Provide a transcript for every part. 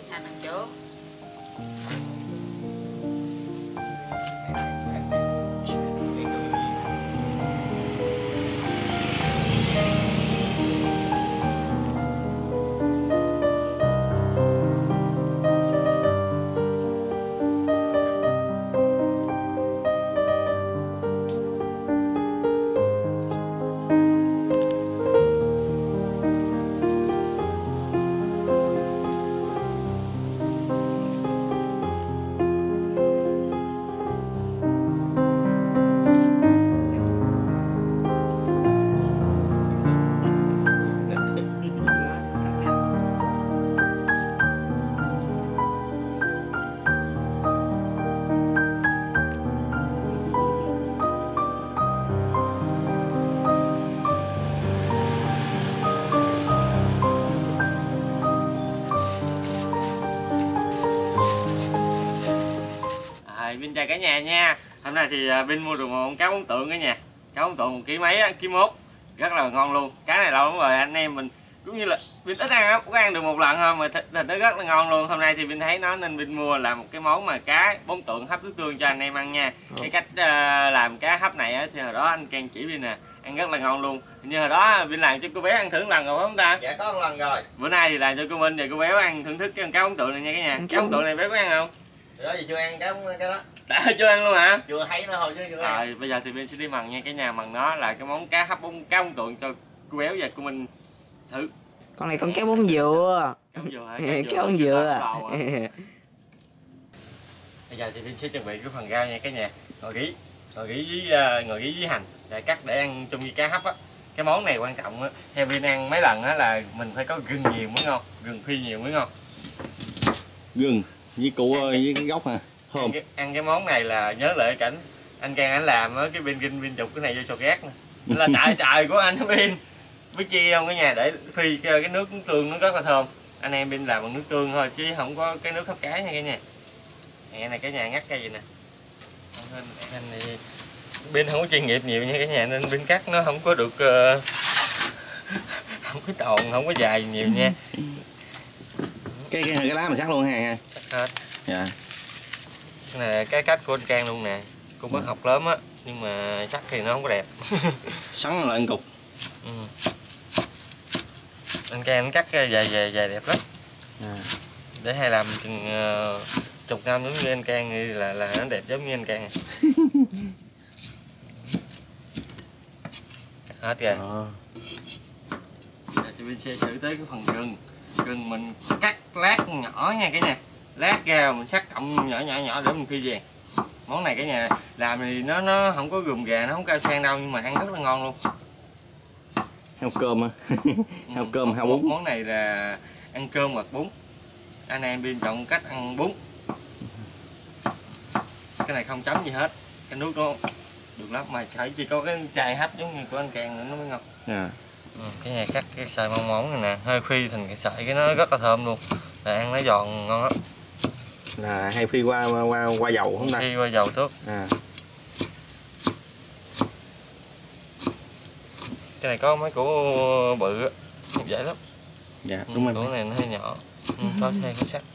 Anh ăn trước. Vinh chào cả nhà nha. Hôm nay thì Vinh mua được một con cá bốn tượng cả nhà. Cá bốn tượng 1 kg mấy á, kg 1. Rất là ngon luôn. Cá này lâu lắm rồi anh em mình cũng như là Vinh ít ăn lắm, có ăn được một lần thôi mà thịt nó rất là ngon luôn. Hôm nay thì Vinh thấy nó nên Vinh mua là một cái món mà cá bốn tượng hấp nước tương cho anh em ăn nha. Cái cách làm cá hấp này á, thì hồi đó anh Can chỉ Vinh nè, ăn rất là ngon luôn. Như hồi đó Vinh làm cho cô bé ăn thử lần rồi phải không ta? Dạ có một lần rồi. Bữa nay thì làm cho cô Minh và cô bé ăn thưởng thức cái con cá bốn tượng này nha cả nhà. Cá bốn tượng này bé có ăn không? Đó giờ chưa ăn cái đó. Đã chưa ăn luôn hả? Chưa thấy nó thôi chứ chưa ăn. Rồi bây giờ thì bên sẽ đi mần nha cả nhà. Mần nó là cái món cá hấp cá bốn tượng cho cô béo và cô Minh thử. Con này con cá bốn dừa. Cá bốn dừa hả? Cá bốn dừa. Bây giờ thì Vinh sẽ chuẩn bị cái phần rau nha cả nhà. Ngồi ghí với hành để cắt để ăn chung với cá hấp á. Cái món này quan trọng á, theo Vinh ăn mấy lần á là mình phải có gừng nhiều mới ngon, gừng phi nhiều mới ngon. Gừng với củ với cái gốc hả? Thơm. Ăn cái món này là nhớ lại cảnh anh Can anh làm á, cái Vinh chụp cái này vô sò gác nè. Là trời của anh Vinh. Biết chi không cả nhà, để phi cái nước tương nó rất là thơm. Anh em Vinh làm bằng nước tương thôi chứ không có cái nước hấp cá nha cả nhà. Này này cả nhà ngắt cây gì nè. Anh này Vinh không có chuyên nghiệp nhiều nha cả nhà nên Vinh cắt nó không có được không có tròn, không có dài nhiều nha. Cái lá mình sắc luôn ha. Hết. Dạ. Cái này cái cách của anh Can luôn nè. Cô mới học lớn á nhưng mà sắc thì nó không có đẹp. Sắn lại cục. Ừ. Anh Can anh cắt dài đẹp lắm. Để hay làm chừng chục năm giống như anh Can thì là nó đẹp giống như anh Can. Hết rồi. Thì mình sẽ xử tới cái phần gừng. Gừng mình cắt lát nhỏ nha cả nhà. Lát ra mình sắc cộng nhỏ để mình phi vàng. Món này cả nhà làm thì nó không có gừng gà, nó không cao sang đâu nhưng mà ăn rất là ngon luôn. Heo cơm á. Heo cơm heo bún. Món này là ăn cơm hoặc bún. Anh em Vinh chọn cách ăn bún. Cái này không chấm gì hết. Cái nước nó được lắm mà chỉ có cái chai hấp giống như của anh Can nữa nó mới ngon. Cái này cắt cái sợi mỏng mỏng này nè, hơi phi thành cái sợi cái nó rất là thơm luôn. Là ăn nó giòn ngon lắm. Là hay phi qua dầu không ta? Phi qua dầu trước. Cái này có mấy củ bự á, dễ lắm. Dạ đúng rồi. Củ này nó hơi nhỏ. Có thêm cái sắc.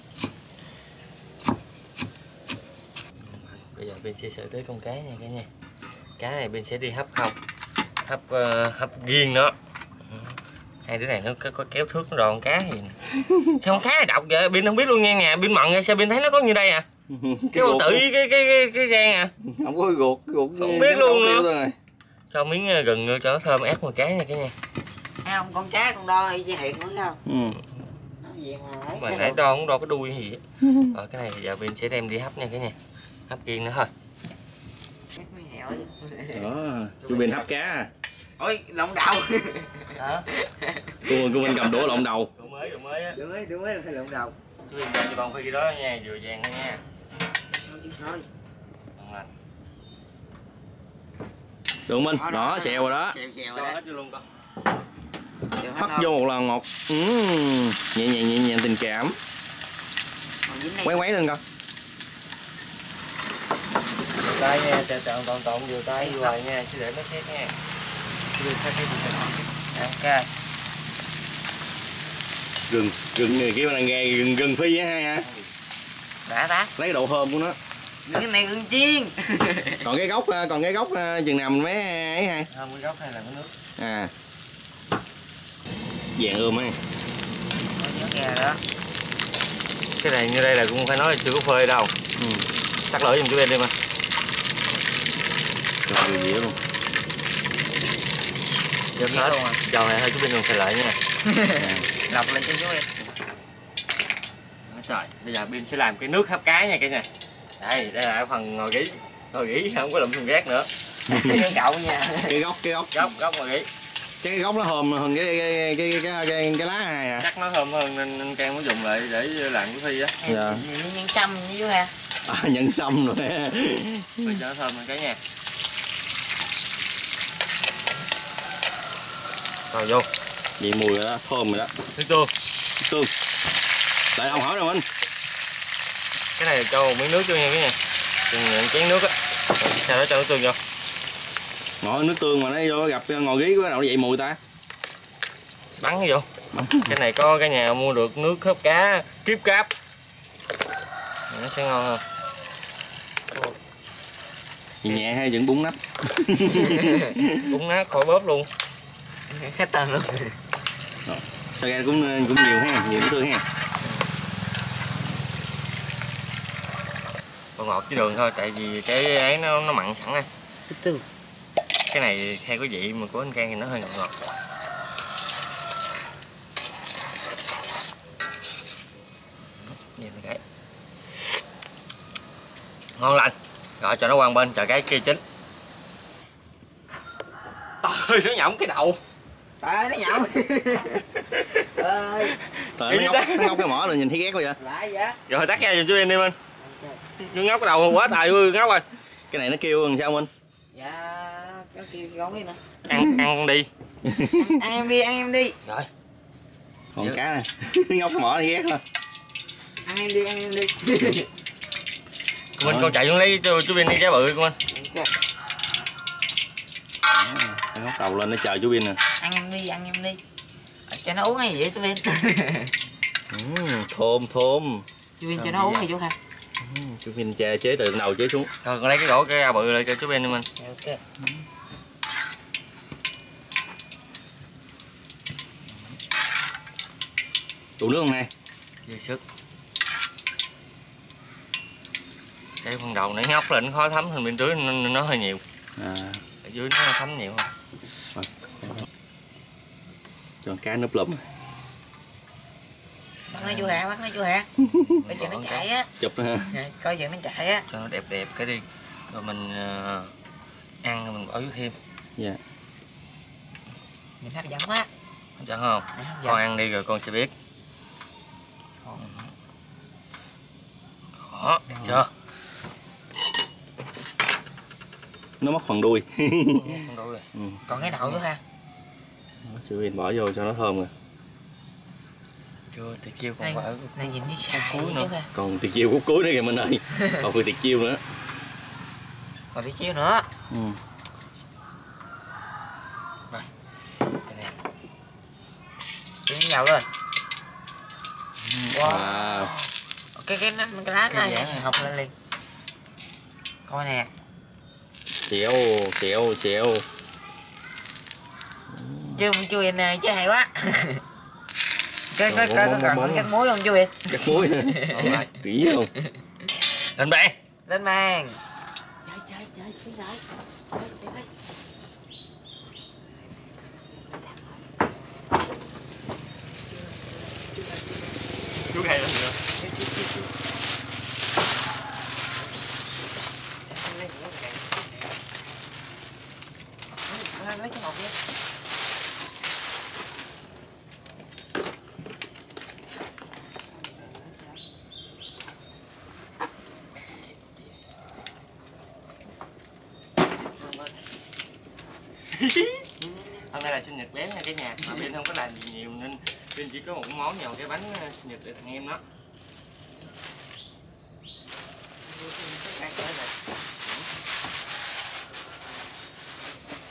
Bây giờ bên sẽ xử tới con cá nha cả nhà. Cá này bên sẽ đi hấp không? Hấp riêng nó. Hai đứa này nó có kéo thước nó đòn cá gì nè. Sao con cá này độc vậy? Bên không biết luôn nha nhà. Bên mận ra sao bên thấy nó có như đây à? Cái bao tử với cái gan à? Không có ruột không biết luôn nữa. Cho miếng gừng cho nó thơm ép con cá nha cả nhà. Thấy không, con cá con đo y hiện nữa không? Mà nãy đo cũng đo cái đuôi gì á. Rồi cái này giờ bên sẽ đem đi hấp nha cả nhà. Hấp riêng nữa thôi. Đó, chú Bên hấp cá à. Ôi, lộn đầu. Hả? Cô Bên cầm đũa lộn đầu. Đũa mới á. Đũa mới phải lộn đầu. Chú Bên cho bông phi đó nha, vừa vàng đó nha. Sao chứ thôi. Được Minh, đó xèo rồi đó. Xèo cho rồi hết vô luôn con. Hấp vô một lần một. Nhẹ nhàng tình cảm. Quấy lên con. Vừa tay nha, trộn vừa tay vừa hoài nha, chứ để nó chết nha. Đưa sang cái bụng này. Ok. Gừng này kêu là nghề gừng phi á ha. Đã tá. Lấy độ thơm của nó. Cái này gừng chiên. Còn cái gốc chừng nào mình mới ấy ha. Không, cái gốc hay là cái nước. À. Vàng ươm ấy. Nhớ nghe đó. Cái này như đây là cũng phải nói là chưa có phơi đâu. Sắc lửa giùm chú em đi mà. Rồi nhiều dĩa luôn. Dầu hết luôn à. Dầu này hơi chú bên đừng xài lại nha. Lọc lên cho chú em. Trời, bây giờ Bin sẽ làm cái nước hấp cá nha cả nhà. Đây là cái phần ngồi gí. Ngồi gí không có lụm thùng rác nữa. Cái cậu nha. Cái gốc. Gốc ngồi gí. Cái gốc nó thơm hơn cái lá này hả? Chắc nó thơm hơn nên Trang mới dùng lại để làm cái phi á. Dạ. Nhân sâm với chú ha. Nhân sâm rồi. Phi cho nó thơm hơn cả nhà. Rồi vô. Vậy mùi rồi đó, thơm rồi đó. Nước tương. Tương. Lại ông hỏi rồi Minh. Cái này cho một miếng nước vô nha cả nhà. Chừng chén nước á. Rồi sau đó cho nước tương vô. Ngồi nước tương mà nó vô gặp ngồi gí có đâu vậy mùi ta. Bắn cái vô. Cái này có cả nhà mua được nước hấp cá Kiếp Cáp. Nó sẽ ngon hơn. Nhẹ hay vẫn bún nắp. Bún nát khỏi bóp luôn. Hết tầng luôn. Sao ra cũng nhiều ha, nhiều nước tương ha. Còn ngọt với đường thôi, tại vì cái ấy nó mặn sẵn á. Tương. Cái này theo cái vị mà của anh Khang thì nó hơi ngọt ngọt. Nhìn cái ngon lành. Rồi cho nó qua bên, chờ cái kia chín. Trời ơi, nó nhõng cái đầu. Trời ơi, nó nhậu. Ơi. Trời nó ngóc cái mỏ rồi nhìn thấy ghét quá vậy. Lại vậy. Rồi tắt ra giùm chú em đi Minh. Nó ngóc cái đầu quá tài ơi, ngóc rồi. Cái này nó kêu làm sao Minh? Dạ, cái kia không biết nữa. Ăn đi. Ăn em đi. Rồi. Còn cá nè. Nó ngóc mỏ thì ghét thôi. Ăn em đi. Minh con chạy xuống lấy cho chú Vin đi trái bự con Minh. Nó ngóc đầu lên nó chờ chú Vin nè. Ăn em đi. Cho nó uống hay gì vậy chú Vin? Thơm. Chú Vin cho nó uống hay chú ha? Chú Vin chế từ đầu chế xuống. Rồi con lấy cái gỗ cái ao bự lại cho chú Vin đi Minh. Ok. Đủ nước không này? Dư sức. Cái phần đầu nãy ngóc lên khó thấm hơn bên dưới nó hơi nhiều. Ở dưới nó thấm nhiều hơn. Cho cá núp lùm. Bắt nó chú hả? Bây giờ nó chạy á. Chụp nó ha. Coi giờ nó chạy á. Cho nó đẹp cái đi. Rồi mình ăn rồi mình bỏ vô thêm. Dạ. Nhìn hấp dẫn quá. Hấp dẫn không? Con ăn đi rồi con sẽ biết. Đó, đẹp chưa? Nó mất phần đuôi. Phần đuôi rồi. Còn cái đậu chú ha? Chú Vin bỏ vô cho nó thơm rồi. Chưa, tiệt chiêu còn phải. Này nhìn đi xài cuối nữa. Còn tiệt chiêu khúc cuối nữa kìa Minh ơi. Còn phải tiệt chiêu nữa. Còn tiệt chiêu nữa. Rồi. Cái này. Đi vào rồi. Wow. Cái lá này học lên liền. Coi nè. Xèo. Chú Vin chứ hay quá. Coi cắt muối không chú Vin? Cắt muối hả? Kỹ không? Lên bàn. Lên màn. Trời. Chú hay lên nữa. Lấy cái hộp đi. Hôm nay là sinh nhật bé nha cả nhà. Mà Bin không có làm gì nhiều nên Bin chỉ có một món nhờ cái bánh sinh nhật để thằng em đó.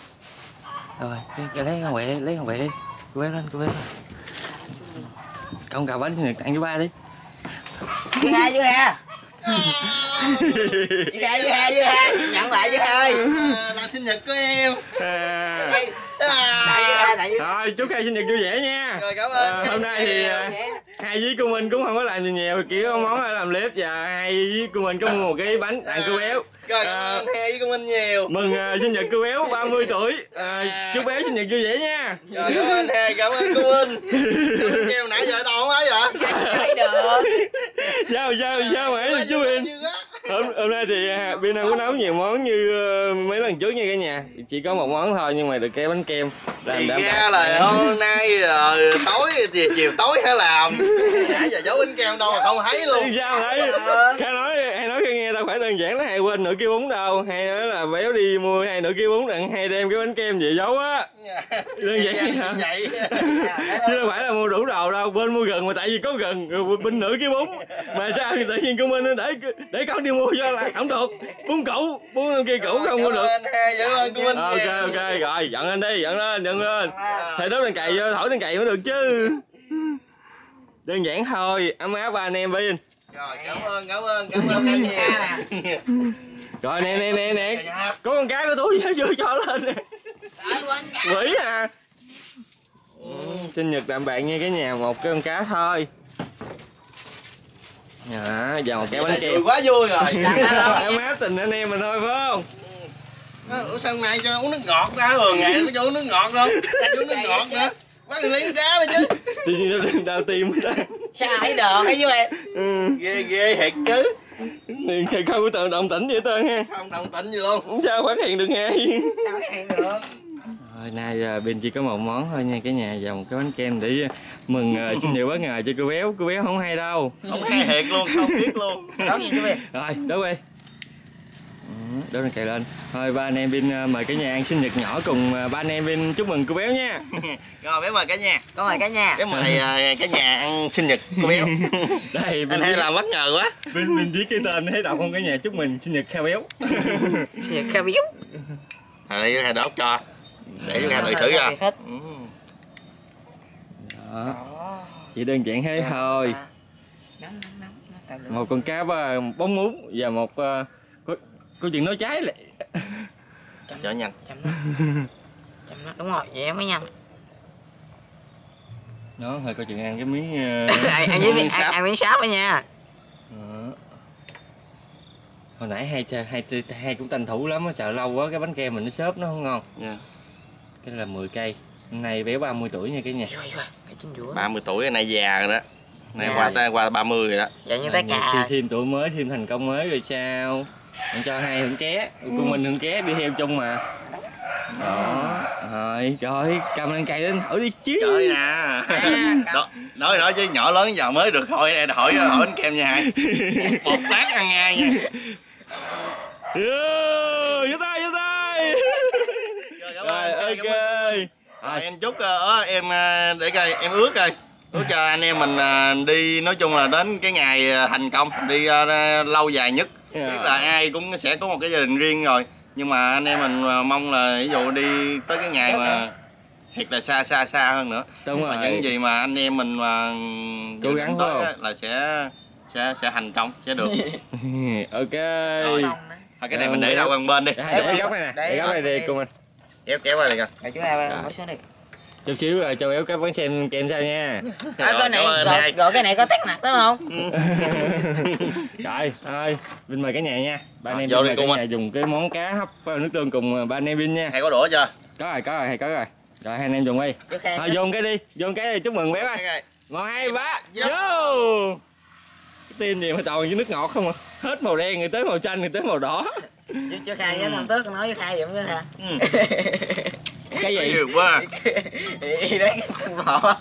Rồi, lấy con quẹ đi. Quét lên. Con cào bánh sinh nhật tặng với ba đi. Với hai với ha. Với hai nhận lại với hai. Làm sinh nhật của em. Thôi chúc hai sinh nhật vui vẻ nha. Rồi cảm ơn. Hôm nay thì hai với cô Minh cũng không có làm gì nhiều, chỉ có món làm clip và hai với cô Minh có mua một cái bánh tặng cô Béo. Rồi cảm ơn hai với cô Minh nhiều. Mừng sinh nhật cô Béo 30 tuổi. Chúc Béo sinh nhật vui vẻ nha. Rồi cảm ơn hai, cảm ơn cô Minh. Bánh keo nãy giờ đâu không ấy vậy? Thấy được. Sao mày chú Bin. Hôm nay thì Bin không có nấu nhiều món như mấy lần trước nha cả nhà. Chỉ có một món thôi nhưng mà được cái bánh kem làm đảm ra là hôm nay tối thì chiều tối hãy làm. Nãy giờ giấu bánh kem đâu mà không thấy luôn. Sao vậy? Hay nói nghe đâu phải đơn giản là hay quên nửa kia bún đâu. Hay nói là Béo đi mua 2 nửa kia bún đặng hay đem cái bánh kem về giấu á. Đơn giản hả? Chứ đâu phải là mua đủ đồ đâu, bên mua gừng mà tại vì có gừng bên nửa cái bún mà sao thì tự nhiên của mình để con đi mua cho là không được. Bún cũ, bún kia cũ không mua được. Ok rồi dặn lên đi, dặn lên. Thầy đốt đèn cày vô, thổi đèn cày mới được chứ. Đơn giản thôi, ấm áp ba anh em Bin. Rồi cảm ơn anh nha. Rồi nè. Có con cá của tôi vô cho lên nè. Quỷ à. Sinh nhật tạm bạn nha cả nhà, một cái con cá thôi. Và một cái bánh kem. Quá vui rồi. Em áp tình anh em mình thôi phải không? Ủa sao nay cho uống nước ngọt ra rồi, ngày có cho uống nước ngọt không? Cho uống nước ngọt nữa. Bắt lấy đá đi chứ. Tự nhiên đau tim ta. Sao thấy được thấy chứ em. Ghê thiệt chứ. Thì không có tự động tĩnh vậy tên ha. Không động tĩnh gì luôn. Sao phát hiện được ngay. Sao phát hiện được. Rồi nay Bin chỉ có một món thôi nha cả nhà, và một cái bánh kem để mừng sinh nhật bất ngờ cho cô Béo không hay đâu. Không hay thiệt luôn, không biết luôn. Đó gì chú Bin. Rồi đốt đi. Đốt lên cày lên. Thôi ba anh em Bin mời cả nhà ăn sinh nhật nhỏ cùng ba anh em Bin chúc mừng cô Béo nha. Rồi Béo mời cả nhà. Có mời cả nhà. Béo mời cả nhà ăn sinh nhật cô Béo. Đây anh hay làm bất ngờ quá. Bin viết cái tên thấy đọc không cả nhà, chúc mừng sinh nhật Kha Béo. Sinh nhật Kha Béo. Đây hai đốt cho. Để cho Kha tự xử ra. Đó. Chỉ đơn giản thế thôi. Một con cá bóng mút và một câu chuyện nói trái lại. Chở nhanh. Chậm nó đúng rồi, vậy mới nhanh. Nó hơi câu chuyện ăn cái miếng ăn miếng sáp đó nha. Hồi nãy hai cũng tranh thủ lắm, sợ lâu quá cái bánh kem mình nó xốp nó không ngon. Cái là 10 cây. Hôm nay Béo 30 tuổi nha cả nhà. 30 tuổi này già rồi đó. Này qua 30 rồi đó. Vậy như tất cả. Thêm tuổi mới, thêm thành công mới rồi sao? Mình cho hai hưởng ké, của mình hưởng ké đi theo chung mà. Đó. Rồi, trời cầm lên cây lên thổi đi chứ. Trời nè. Nói chứ nhỏ lớn giờ mới được hỏi bánh kem nha hai. Một phát ăn ngay nha. Vô tay. Rồi ok. Rồi em chúc em để coi em ước coi. Ước cho anh em mình đi nói chung là đến cái ngày thành công, đi lâu dài nhất. Biết là ai cũng sẽ có một cái gia đình riêng rồi. Nhưng mà anh em mình mong là ví dụ đi tới cái ngày mà thiệt là xa hơn nữa. Đúng rồi. Những gì mà anh em mình mà cố gắng tới là sẽ thành công, sẽ được. Ok. Thôi cái này mình để đâu gần bên đi. Để góc này nè, để góc này đi cô mình. Kéo qua đây coi. Để chú hai bỏ xuống đi. Chút xíu rồi cho Béo cái bánh xem kem sao nha. Cái này rồi cái này có tét mặt đúng không? Rồi thôi Vinh mời cả nhà nha. Ba anh em mời cả nhà dùng cái món cá hấp nước tương cùng ba anh em Vinh nha. Hay có đũa chưa? Có rồi. Rồi hai anh em dùng đi. Thôi dùng cái đi chúc mừng Béo ơi. 1 2 3 vô. Cái tim gì mà toàn với nước ngọt không à. Hết màu đen rồi tới màu xanh rồi tới màu đỏ. Cho Khai với thằng Tước nói với Khai vậy mới Khai. Cái gì? Nhiều quá. Đấy con bò.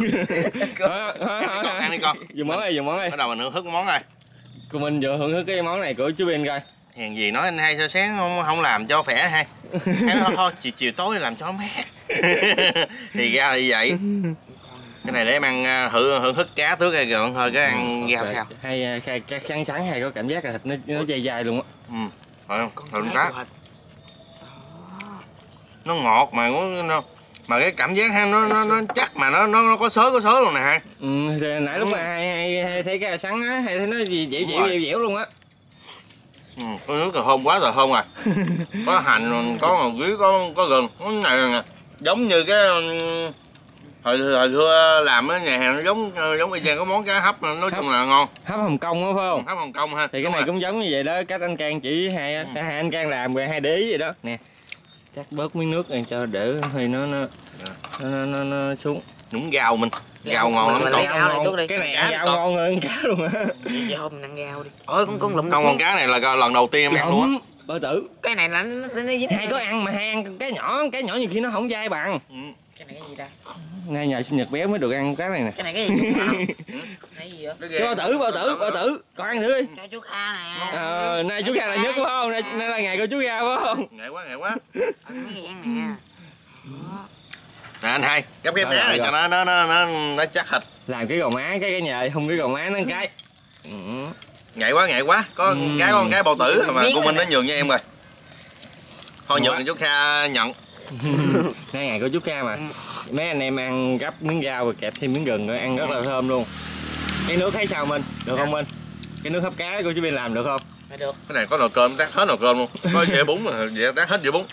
Con ăn đi con. Dùng món này. Bắt đầu mình hưởng thức món này. Cô mình vừa hưởng thức cái món này của chú Bin coi. Hèn gì nói anh hai sao sáng không làm cho khỏe hay. Hay nói thôi chiều tối làm cho mát. Thì ra là như vậy. Cái này để em ăn hưởng thức cá tước hay rồi thôi cái ăn rau sao. Hay sáng hay có cảm giác là thịt nó dai luôn á. Phải không? Thịt cá. Nó ngọt mà Mà cái cảm giác ha nó chắc mà nó có xớ luôn nè ha. Thì nãy lúc mà hay thấy cái sắn á, hay thấy nó dẻo luôn á. Có nước là thơm quá rồi thơm rồi. Có hành, có ngò quý, có gừng. Cái này nè, giống như cái hồi xưa làm ở nhà hàng, nó giống y chang có món cá hấp, nói chung là ngon. Hấp Hồng Kông á phải không? Hấp Hồng Kông ha. Thì cái này cũng giống như vậy đó, cách anh Cang chỉ hai á, hai anh Cang làm rồi hai để ý vậy đó nè. Chắc bớt miếng nước này cho đỡ hơi nó xuống. Nhúng rau mình. Rau ngon lắm lấy con. rau này trước đi. Cái này ăn rau ngon hơn cá luôn á. Vậy hôm mình ăn rau đi. Ôi con lụm. Con cá này là lần đầu tiên em ăn luôn á. Bơ tử. Cái này là nó dính. Hai có ăn mà hai ăn cái nhỏ nhiều khi nó không dai bằng. Cái này cái gì ta? Nay nhà sinh nhật bé mới được ăn cái này nè. Cái này cái gì? Cái gì vậy? Cho bơ tử, con ăn thử đi. Cho chú Kha nè. Nay chú Kha là nhất phải không? Nay là ngày của chú Kha phải không? Ngại quá. Mấy cái ăn nè. Nè anh hai, gấp cái bé này cho nó chắc thịt. Làm cái gò má cái nhờ, không cái gò má nó cái. Ngại quá. Có con cái bào tử mà cô Minh nó nhường cho em rồi. Thôi nhường cho chú Kha nhận. Nay ngày của chú Kha mà. Mấy anh em ăn gấp miếng rau rồi kẹp thêm miếng gừng rồi ăn rất là thơm luôn. Cái nước thấy sao Minh? Được không Minh? Cái nước hấp cá của chú Biên làm được không? Được. Cái này có nồi cơm tát hết nồi cơm luôn. Có dĩa bún mà vậy tát hết dĩa bún.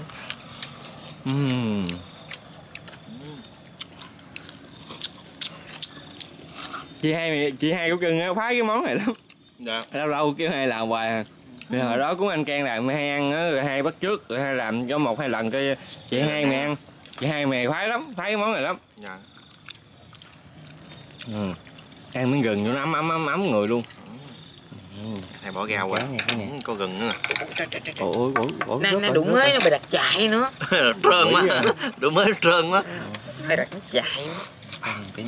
Chị hai của cưng phá cái món này lắm. Dạ. Lâu kêu hai làm hoài à. Rồi hồi đó cũng anh Cang làm hay ăn á, rồi hai bắt trước rồi hai làm cho 1-2 lần coi chị hai mày ăn. Chị hai mày khoái lắm, khoái cái món này lắm. Dạ. Ăn miếng gừng cho nó ấm người luôn. Này bỏ rau quá. Có gừng nữa nè. Ủa. Nó đụng mới nó bị đặt chạy nữa. Trơn quá. Đụng mới trơn quá. Phải đặt nó chạy. Cái này.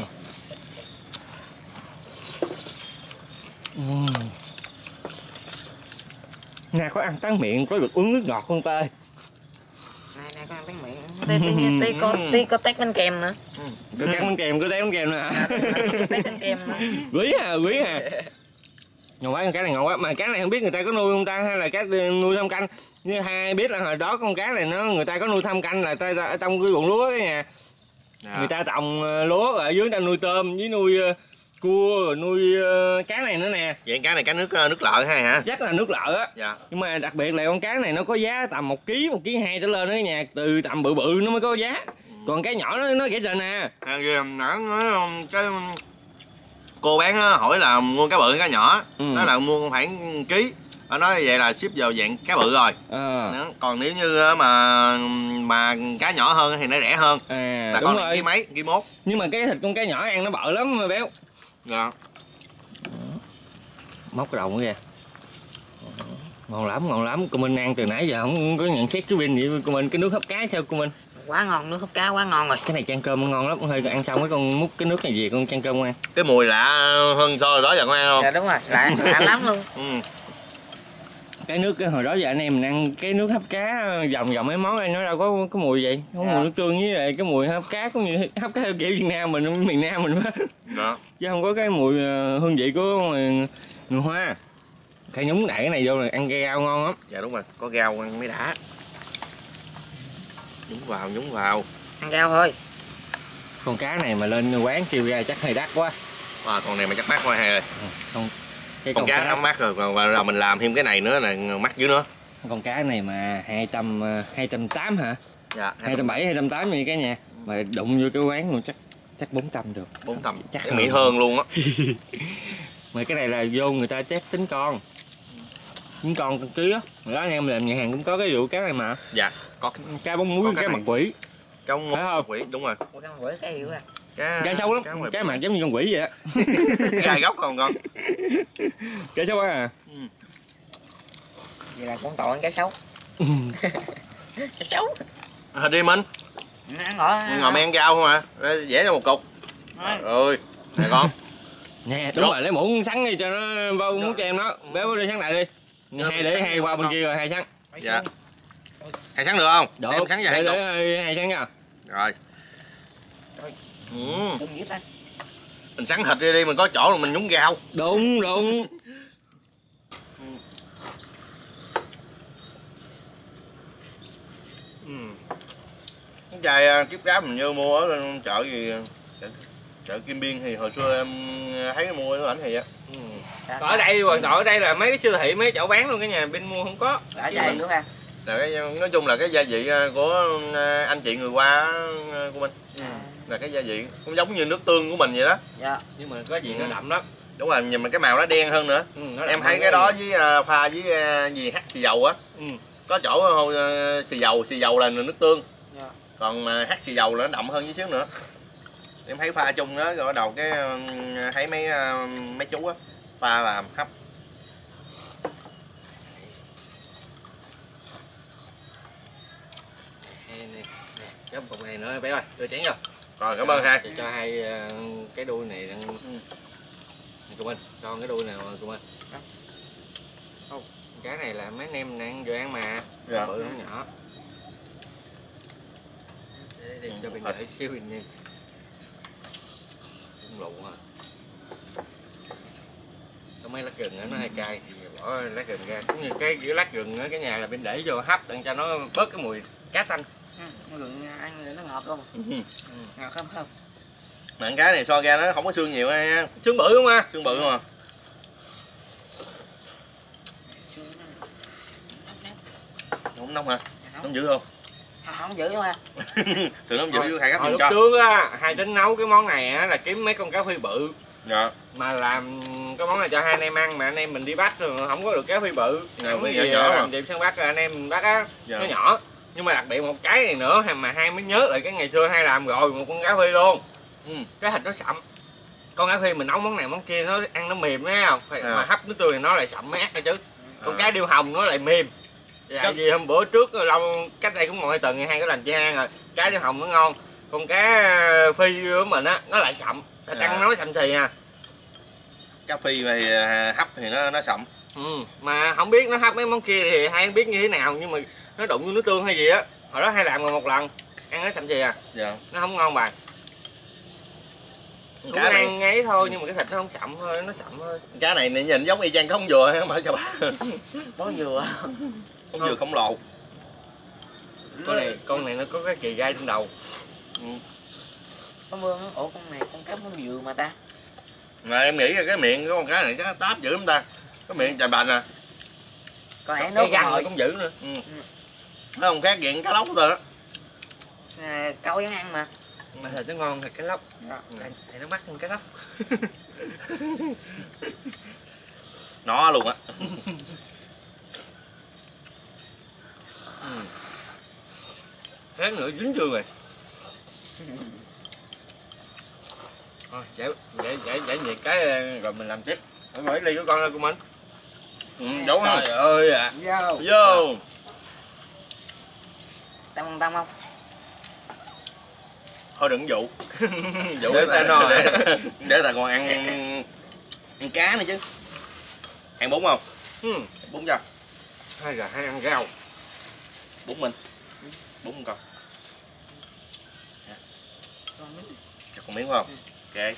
Nè có ăn tán miệng có được uống nước ngọt không tê? Này có ăn tán miệng. Tí có tét bánh kem nữa. Có cắt bánh kem, có tét bánh kem nữa. Tét bánh kem nữa. Quý à. Ngon quá, con cá này ngon quá. Mà cá này không biết người ta có nuôi không ta, hay là cá nuôi thăm canh. Như hai biết là hồi đó con cá này người ta có nuôi thăm canh là ở trong cái ruộng lúa cái nhà. Người ta trồng lúa ở dưới người ta nuôi tôm với nuôi cua rồi nuôi cá này nữa nè. Vậy cá này cá nước lợ hay hả? Chắc là nước lợ á. Dạ. Nhưng mà đặc biệt là con cá này nó có giá tầm 1 kg, 1,2 kg trở lên đó nhà, từ tầm bự nó mới có giá. Còn cái nhỏ nó rẻ trời nè. Cái cô bán hỏi là mua cá bự cá nhỏ, nó là mua không phải ký. Nó nói vậy là ship vào dạng cá bự rồi. Còn nếu như mà cá nhỏ hơn thì nó rẻ hơn. Là đúng con rồi. ký mấy, ký 1. Nhưng mà cái thịt con cá nhỏ ăn nó bợ lắm mà béo. Dạ. Móc cái đầu nữa kìa. Ngon lắm. Cô Minh ăn từ nãy giờ không có nhận xét chú Vinh vậy. Cô Minh cái nước hấp cá theo cô Minh. Quá ngon, nước hấp cá quá ngon rồi. Cái này chan cơm ngon lắm, hơi ăn xong cái con múc cái nước này về con chan cơm ăn. Cái mùi lạ hơn so đó giờ con ăn không? Dạ đúng rồi, lạ lắm luôn. Cái nước hồi đó giờ anh em mình ăn cái nước hấp cá vòng mấy món này nó đâu có mùi vậy, không mùi nước tương với lại cái mùi hấp cá cũng như hấp cá theo kiểu Việt Nam mình, miền Nam mình á. Chứ không có cái mùi hương vị của người Hoa. Khai nhúng đại cái này vô là ăn rau ngon lắm. Dạ đúng rồi, có rau ăn mới đã. Nhúng vào. Ăn rau thôi. Con cá này mà lên quán kêu ra chắc hơi đắt quá. Con này mà chắc mắc quá hay ơi. Con cá nó mắc rồi, còn rồi mình làm thêm cái này nữa là mắc dữ nữa. Con cá này mà 280 hả? Dạ. 270, 280 như cái nhà. Mà đụng vô cái quán luôn chắc 400 được. 400. Chắc cái Mỹ hơn luôn á. Mà cái này là vô người ta chắc tính con. Tính con ký á. Hồi đó anh em làm nhà hàng cũng có cái vụ cá này mà. Dạ, có cá bóng muối, cá mặt quỷ. Cá mặt quỷ, đúng rồi. Cá mặt quỷ cái hiệu à. Cá xấu lắm, cá mặt giống như con quỷ vậy á. Gai gốc không con? Cá xấu quá à. Vậy là con tội ăn cá xấu. Cá xấu. Đi Minh. Ngồi mày ăn rau không à? Vẽ ra một cục. Rồi, nè con. Nè, đúng rồi, lấy muỗng sắn đi cho nó vô muỗng cho em nó. Béo đi sắn lại đi. Hai để hai qua bên kia rồi hai sắn. Dạ. Hai sắn được không? Được. Em sắn cho hai cục. Hai sắn nha. Rồi. Mình sắn thịt đi mình có chỗ rồi mình nhúng rau. Đúng. Cái chai kiếp cá mình vô mua ở chợ gì, chợ Kim Biên thì hồi xưa em thấy mua nó ảnh thì á. Ở đây hoàn toàn ở đây là mấy cái siêu thị, mấy chỗ bán luôn, cái nhà bên mua không có. Ở đây nữa ha. Là cái, nói chung là cái gia vị của anh chị người qua của mình. Là cái gia vị cũng giống như nước tương của mình vậy đó. Dạ. Nhưng mà có gì nó đậm lắm. Đúng rồi, nhìn mà cái màu nó đen hơn nữa. Em thấy cái đó với pha với gì hắc xì dầu á. Có chỗ xì dầu là nước tương. Dạ. Còn hắc xì dầu là nó đậm hơn chút xíu nữa. Em thấy pha chung đó, rồi bắt đầu cái thấy mấy chú á pha làm hấp. Nè, cái bột này nữa bé ơi, đưa chén vô. Rồi cảm ơn hai. Cho hai cái đuôi này của mình, cho cái đuôi nào của mình. Cái này là mấy anh em đang vừa ăn mà, dạ. Bự không nhỏ. Để cho mình đợi xíu nha. Lụ à. Có mấy lá gừng nó hơi cay thì bỏ lá gừng ra, cũng như cái lá gừng ở cái nhà là bên để vô hấp để cho nó bớt cái mùi cá tanh. Gừng ăn thì nó ngọt không? Ngọt không không? Mà cái này so ra nó không có xương nhiều ha. Xương bự không à? Xương bự không à? Không nóng hả? Nóng dữ không? Không dữ ha. Thường nóng dữ với hai gấp lúc cho. trước á, hai tính nấu cái món này á là kiếm mấy con cá phi bự. Dạ. Mà làm cái món này cho hai anh em ăn mà anh em mình đi bắt rồi không có được cá phi bự. Dạ, Cái nhỏ gì nhỏ làm tiệm săn bắt anh em mình bắt á, dạ. nó nhỏ. Nhưng mà đặc biệt một cái này nữa mà hai mới nhớ lại cái ngày xưa hai làm rồi một con cá phi luôn. Cái thịt nó sậm. Con cá phi mình nấu món này món kia nó ăn nó mềm thấy không? Mà hấp nước tương thì nó lại sậm mát thôi chứ. Con cá điêu hồng nó lại mềm. Tại vì hôm bữa trước lâu cách đây cũng 1-2 tuần hai cái lần chơi rồi, cá điêu hồng nó ngon, con cá phi của mình á nó lại sậm, thịt ăn nó sậm xì à. Cá phi mà hấp thì nó sậm. Mà không biết nó hấp mấy món kia thì hai không biết như thế nào, nhưng mà nó đụng vô nước tương hay gì á, hồi đó hai làm rồi một lần ăn nó sậm xì à. Dạ. Nó không ngon bà. Cũng ăn ấy thôi nhưng mà cái thịt nó không sậm thôi, nó sậm thôi. Cá này nhìn giống y chang con dừa mà cho bà. Có dừa. Con dừa khổng lồ. Con này nó có cái kỳ gai trên đầu. Có Vương, ủa con này con cá bún dừa mà ta. Mà em nghĩ cái miệng của con cá này chắc nó táp dữ lắm ta. Cái miệng chà bành à. Con này Cái răng nó cũng dữ nữa. Nó không khác diện cá lóc rồi đó. Câu vẫn ăn mà. Mà thịt nó ngon thịt cá lóc. Thầy nó mắc hơn cá lóc. Nó luôn á. Lát nữa dính chưa rồi. Thôi giải nhiệt cái rồi mình làm tiếp. Hỏi ly của con ơi của mình. Đúng rồi. Trời ơi ạ. Vô. Tâm không? Thôi đừng dụ. Dụ ta no. Để ta còn ăn cá nữa chứ. Ăn bún không? Bún cho. Hay là hay ăn rau. Bún mình. Bún con. Cho con miếng phải không? Ok.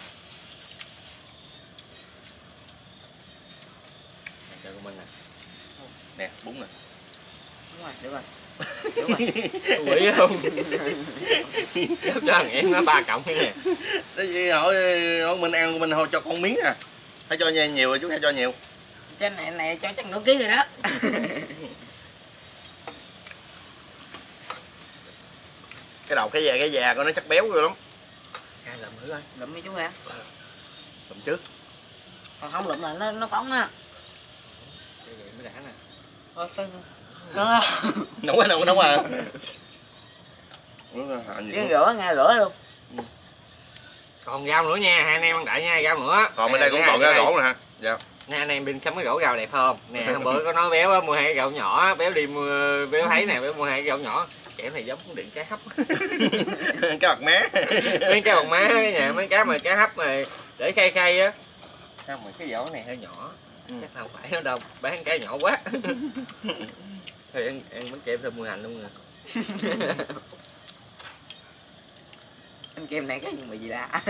Cho của mình nè. Nè, bún nè. Đúng rồi, được rồi. Đúng rồi. Quỷ không? Cho thằng em nó 3 cộng cái nè. Cái gì hỏi mình ăn mình thôi cho con miếng à. Phải cho nhiều rồi chú hay cho nhiều. Trên này cho chắc nửa ký rồi đó. Cái đầu cái già của nó chắc béo rồi lắm. Lụm thử coi. Lụm đi chú ha. Lụm trước. Còn không lụm là nó phóng á. Cái vậy mới đã nè. Nó Nóng à. chứ rửa ngay lửa luôn. Còn rau nữa nha, hai anh em ăn đại nha, rau nữa. Còn bên đây cũng còn cái gỗ nè ha. Dạ. Nè anh em bên sắm cái gỗ rau đẹp không? Nè hôm bữa có nói béo á, mua 2 cái gạo nhỏ, béo đi mua béo thấy nè, béo mua 2 cái gạo nhỏ. Kẻ này giống điện cá hấp. Cái mặt má. Mấy cái bằng má cái nhà mấy cá mà cá hấp mà để cay á. Sao mà cái vỏ này hơi nhỏ. Chắc không phải nó đâu, bán cái nhỏ quá. Thôi ăn bánh kem thêm mùi hành luôn nè. Bánh kem này cái gì lạ.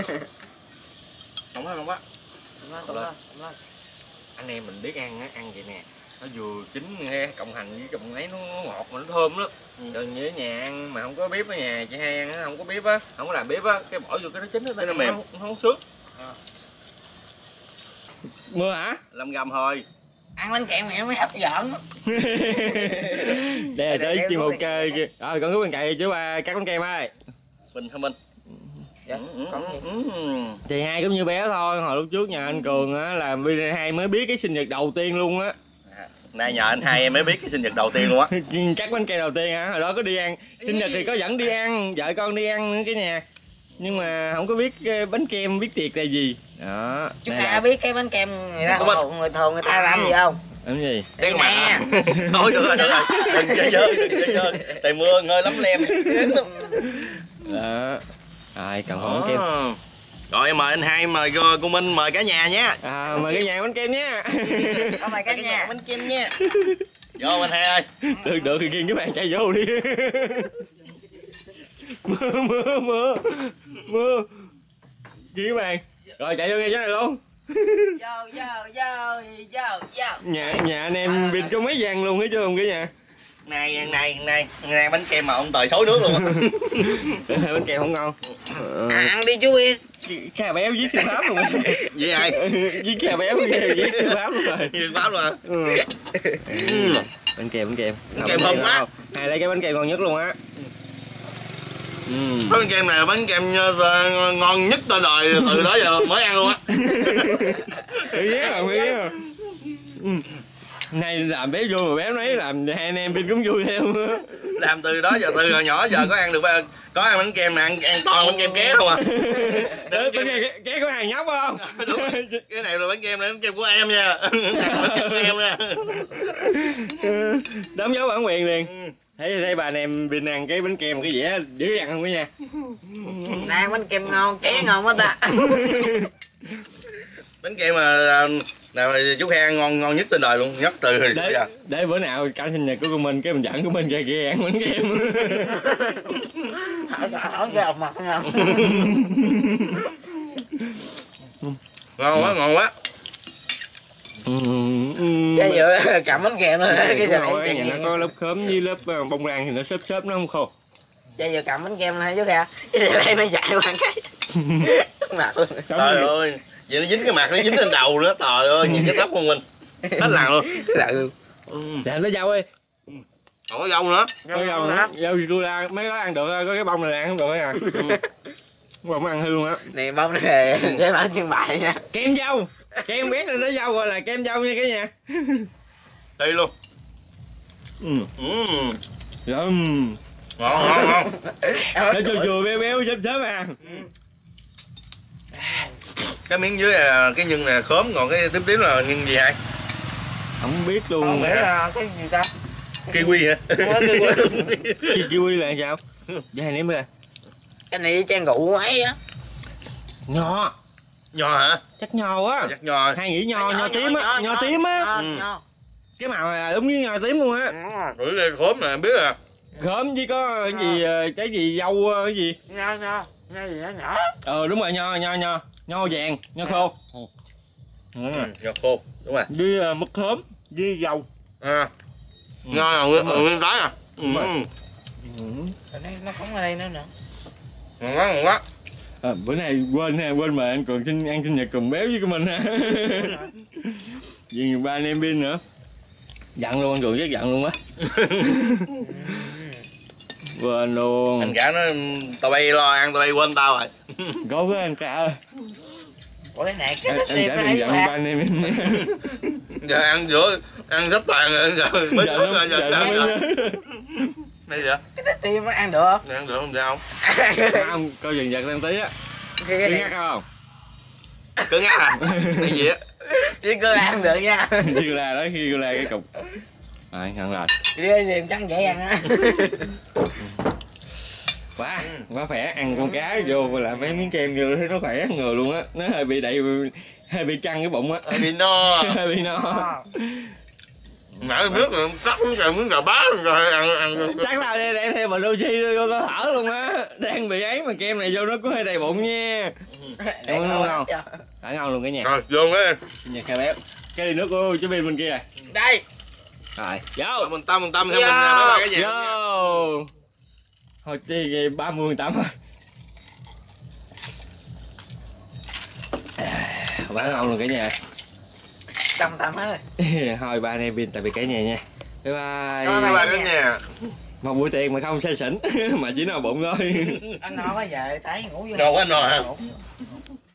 Không quá. Đúng đó. Anh em mình biết ăn á, ăn vậy nè. nó vừa chín nghe, cộng hành với cộng ấy nó ngọt mà nó thơm lắm. Rồi như ở nhà ăn mà không có bếp ở nhà, chị hay ăn không có bếp á, không có làm bếp á, cái bỏ vô cái nó chín nó mềm, không sướng. Mưa hả? 5 gram thôi. Ăn bánh kẹo mẹ mới hấp dẫn. Đây là tới chuyên mục chơi kia. Rồi con cứ bên cạnh chú ba cắt bánh kem ơi. Mình hả Minh? Dạ, Thì hai cũng như bé thôi, hồi lúc trước nhà anh Cường á là hai mới biết cái sinh nhật đầu tiên luôn á. Nay nhờ anh hai em mới biết cái sinh nhật đầu tiên luôn á. Cắt bánh kem đầu tiên hả? Hồi đó có đi ăn sinh nhật thì có dẫn đi ăn, vợ con đi ăn nữa cái nhà. Nhưng mà không có biết bánh kem, biết tiệc là gì. Đó. Chúng ta biết cái bánh kem người thường người ta làm gì không? Làm gì? Đen mà. Thôi được rồi, đừng chơi chơi. Trời mưa ngơi lắm lem. Đó. Rồi cần bánh kem. Rồi mời anh hai, mời cô Minh, mời cả nhà nhé. Mời cả nhà bánh kem nhé. Mời cả nhà bánh kem nha. Vô anh hai ơi. Được thì kiên các bạn chạy vô đi. Mưa Ghi các bạn. Rồi chạy vô ngay chỗ này luôn. Vô. Nhà anh em Vinh có mấy gian luôn hết chứ không cái nhà. Này bánh kem mà ông tời xối nước luôn. Bánh kem không ngon. Ăn đi chú Yên. Kha béo với siêu pháp luôn. Vậy ai? Với kha béo với siêu pháp luôn rồi. Siêu pháp luôn hả? Bánh kem. Bánh kem không quá. Hai lấy cái bánh kem ngon nhất luôn á. Bánh kem này là bánh kem ngon nhất trên đời từ đó giờ mới ăn luôn á. Biết rồi. Này làm béo vui mà béo nấy làm hai anh em Vinh cũng vui theo. Làm từ đó giờ từ nhỏ giờ có ăn được có ăn bánh kem này ăn toàn bánh kem ké không à. Bánh kem ké có hàng nhóc không? Cái này là bánh kem này, bánh kem của em nha. Bánh kem của em nha. Đóng dấu bản quyền liền. Thấy bà này em Vinh ăn cái bánh kem cái dĩa dữ ăn không cái nha. Nè bánh kem ngon, ké ngon quá ta. Bánh kem mà chú Khe ăn ngon nhất trên đời luôn, nhất từ hồi giờ. Để bữa nào cảnh sinh nhật của mình cái mình dẫn của mình kia ăn bánh kem. Hỏi cái mặt ngon. Ngon quá. Cái vừa cầm bánh kem lên cái sợi nhà nó có lớp khóm với lớp bông lan thì nó xốp nó không khô. Bây giờ cầm bánh kem lên chú Khe. Cái này nó chạy qua cái. Mặt luôn. Trời ơi. Vậy nó dính cái mặt, nó dính lên đầu nữa. Trời ơi, nhìn cái tóc của mình hết lần luôn. Dạ nó dâu ơi. Không có dâu nữa. Có dâu nữa. Dâu gì tôi ăn, mấy cái ăn được, có cái bông này ăn không được à. Bông ăn hư luôn á. Này bông này để bán trưng bày nha. Kem dâu. Kem biết là nó dâu rồi là kem dâu nha cả nhà. Đi luôn. Ngon. Nó chua béo chớp à. Cái miếng dưới là cái nhân này khóm, còn cái tím là nhân gì hả? Không biết luôn. Không biết là cái gì ta? Kiwi hả? Kiwi là sao? Dạ hai nếm ra. Cái này trang rượu ấy á. Nho. Nho hả? Chắc nho á. Chắc nho. Hai nghĩ nho tím á, nho tím á. Cái màu này đúng với nho tím luôn á. Thử đây khóm này em biết à. Khóm với có cái gì dâu cái gì? Nho gì nhỏ. Đúng rồi nho vàng, nho khô. Nho khô, đúng rồi. Với mứt khóm với dâu. Nho nguyên tái à. Nó không ở đây nữa nè. Ngon quá. Bữa nay quên mà anh còn ăn sinh nhật cùng béo với của mình ha. Vì ba anh em Vinh nữa. Giận luôn anh Cường, chắc giận luôn á. Quên luôn. Anh cả nó tao bay lo ăn, tao bay quên tao rồi. Có với anh cả ơi. Ủa cái này cái anh cả đừng giận ba anh em Vinh nha. Giờ ăn giữa ăn sắp tàn rồi giờ mới giờ đây giờ cái tim nó ăn được không? ăn được không sao không coi dần dần đang tí á. Cứ ngắt không? Cứ ngắt à? Cái gì á? Chứ cứ ăn được nha. Khi là đó, khi là cái cục. Rồi, ăn rồi. Đi tìm trắng vậy ăn á. Quá khỏe, ăn con cá vô là mấy miếng kem vô thấy nó khỏe người luôn á. Nó hơi bị hơi bị căng cái bụng á. Hơi bị no. Hơi bị no. Nãy nước rồi cắt miếng cà bá rồi ăn. Chắc là đem theo bà Lucy vô có thở luôn á. Đang bị ấy mà kem này vô nó có hơi đầy bụng nha. Ăn ngon. Đã ngon luôn cả nhà. Rồi vô cái. Nhà Kha béo. Cái ly nước của chú Vinh bên kia. Đây. Rồi, vô. Mình tâm theo mình bye bye cả nhà. Vô. Thôi chi 30% thôi. Bán ngon luôn cả nhà. Tâm hết rồi. Thôi ba anh em pin tạm biệt cả nhà nha. Bye bye. Bye bye cả nhà. Một buổi tiệc mà không say xỉn mà chỉ no bụng thôi. Anh no quá về tái ngủ vô. No quá no hả?